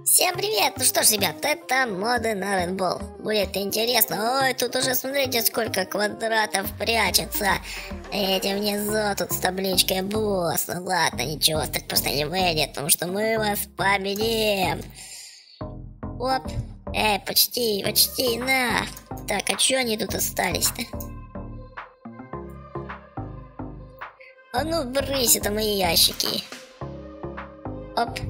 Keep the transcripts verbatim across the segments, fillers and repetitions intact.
Всем привет! Ну что ж, ребят, это моды на Red Bull. Будет интересно. Ой, тут уже смотрите, сколько квадратов прячется. Эти внизу тут с табличкой босс. Ну ладно, ничего, так просто не выйдет, потому что мы вас победим. Оп. Эй, почти, почти, на. Так, а чё они тут остались-то? А ну, брысь, это мои ящики. Оп.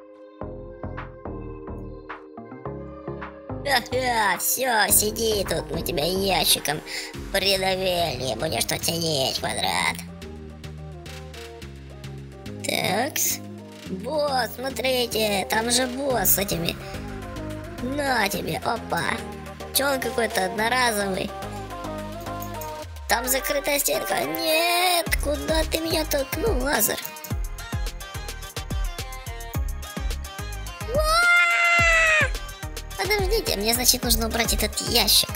Ага, все, сиди тут, мы тебя ящиком придавили, будешь тут сидеть, квадрат. Такс. Босс, смотрите, там же босс с этими. На тебе, опа. Че он какой-то одноразовый? Там закрытая стенка. Нет, куда ты меня толкнул, лазер? Подождите, мне, значит, нужно убрать этот ящик.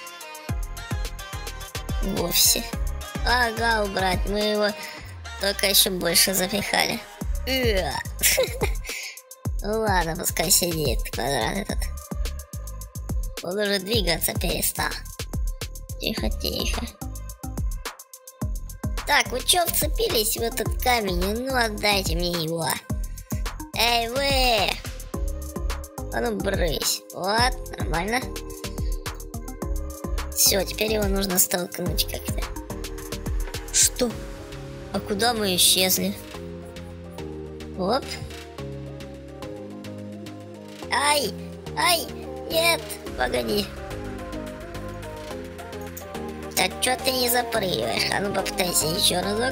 Вовсе. Ага, убрать. Мы его только еще больше запихали. Ну ладно, пускай сидит квадрат этот. Он уже двигаться перестал. Тихо, тихо. Так, вы че вцепились в этот камень? Ну отдайте мне его. Эй, вы! А ну брысь. Вот, нормально. Все, теперь его нужно столкнуть как-то. Что? А куда мы исчезли? Оп. Ай! Ай! Нет! Погоди. Так, что ты не запрыгиваешь? А ну попытайся еще разок.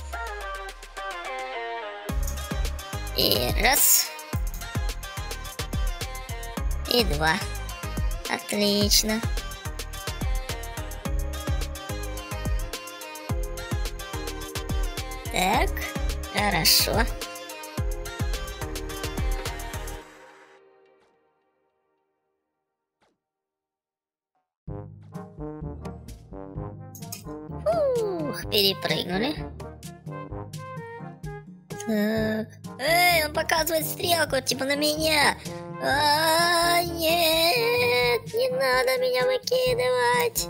И раз. И два. Отлично. Так, хорошо. Фух, перепрыгнули. Так. Эй, он показывает стрелку, типа на меня. А, нет, не надо меня выкидывать.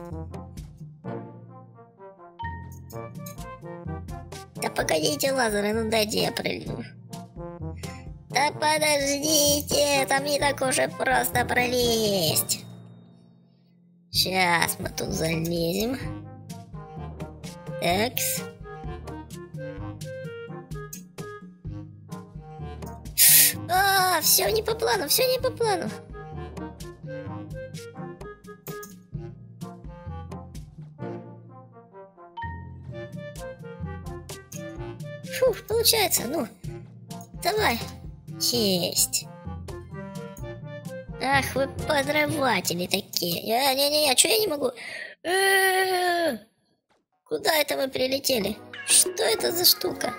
Да погодите, лазеры, ну дайте я прыгну. Да подождите, там не так уж и просто пролезть. Сейчас мы тут залезем. Такс. А, все не по плану, все не по плану. Фух, получается, ну, давай, честь. Ах, вы подрыватели такие. Не-не-не, что я не могу? Э-э-э! Куда это мы прилетели? Что это за штука?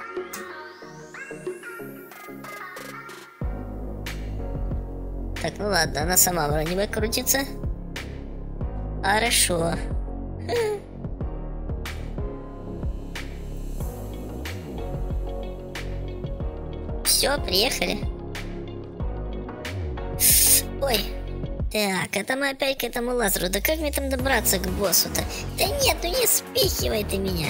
Так, ну ладно, она сама вроде бы крутится. Хорошо. Все, приехали. Ой. Так, это мы опять к этому лазеру. Да как мне там добраться к боссу-то? Да нет, ну не спихивай ты меня.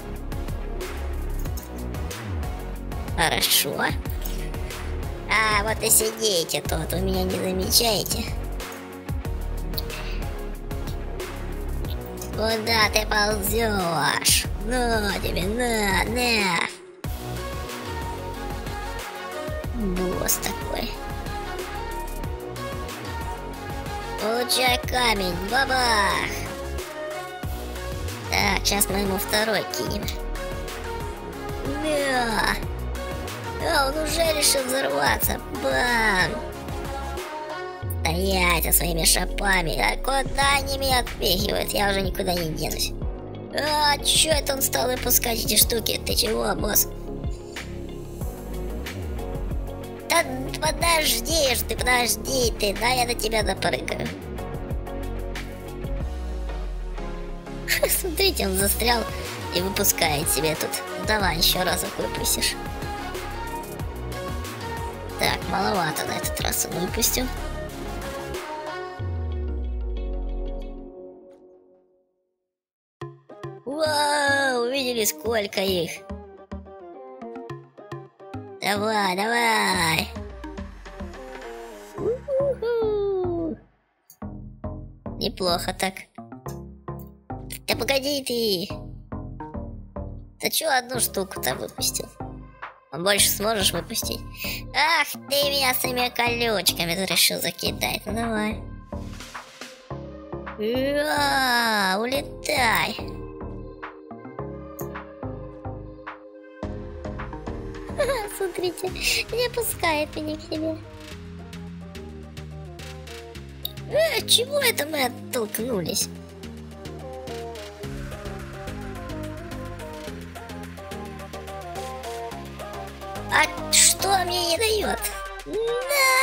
Хорошо. А, вот и сидите тут, вы меня не замечаете. Куда ты ползешь? Ну тебе, на, на. Босс такой. Получай камень, бабах. Так, сейчас мы ему второй кинем. Да. А, он уже решил взорваться. Бам! Стоять со своими шапами. А куда они меня отпихивают? Я уже никуда не денусь. А, чё это он стал выпускать эти штуки? Ты чего, босс? Да подожди ж ты, подожди ты. Да, я до тебя допрыгаю. Смотрите, он застрял и выпускает себе тут. Давай еще разок выпустишь. Так, Маловато на этот раз он выпустил. Вау, увидели, сколько их. Давай, давай. У-ху-ху. Неплохо так. Да погоди ты. Ты чё одну штуку-то выпустил? Больше сможешь выпустить? Ах, ты меня своими колючками решил закидать. Ну давай. Уа, улетай. Смотрите, не пускает меня к себе. Э, чего это мы оттолкнулись? А что мне не дает? Да!